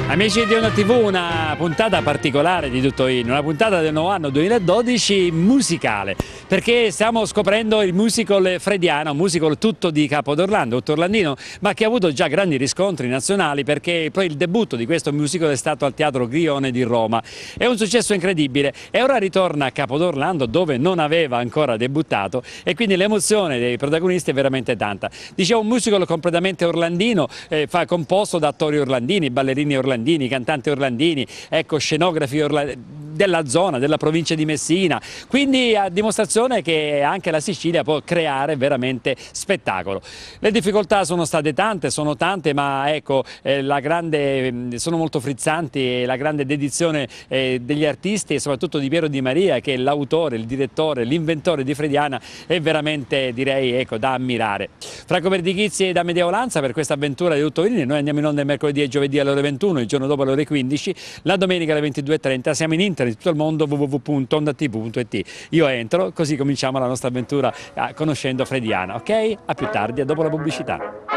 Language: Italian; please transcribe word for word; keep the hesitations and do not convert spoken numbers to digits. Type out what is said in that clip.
Amici di Onda tivù, una puntata particolare di Tutto In, una puntata del nuovo anno duemiladodici musicale, perché stiamo scoprendo il musical frediano, un musical tutto di Capodorlando, tutto orlandino, ma che ha avuto già grandi riscontri nazionali perché poi il debutto di questo musical è stato al Teatro Grione di Roma. È un successo incredibile e ora ritorna a Capodorlando dove non aveva ancora debuttato e quindi l'emozione dei protagonisti è veramente tanta. Dicevo, un musical completamente orlandino, eh, fa, composto da attori orlandini, ballerini orlandini, cantanti orlandini, ecco, scenografi orla della zona, della provincia di Messina, quindi a dimostrazione che anche la Sicilia può creare veramente spettacolo. Le difficoltà sono state tante, sono tante, ma ecco, eh, la grande, sono molto frizzanti la grande dedizione eh, degli artisti e soprattutto di Piero Di Maria, che è l'autore, il direttore, l'inventore di Frediana, è veramente, direi, ecco, da ammirare. Franco Perdichizzi e da Mediolanza per questa avventura di Tutto In. Noi andiamo in onda il mercoledì e giovedì alle ore ventuno, il giorno dopo alle ore quindici, la domenica alle ventidue e trenta. Siamo in internet, tutto il mondo, w w w punto onda tivù punto it. Io entro, così cominciamo la nostra avventura conoscendo Frediana, ok? A più tardi, a dopo la pubblicità.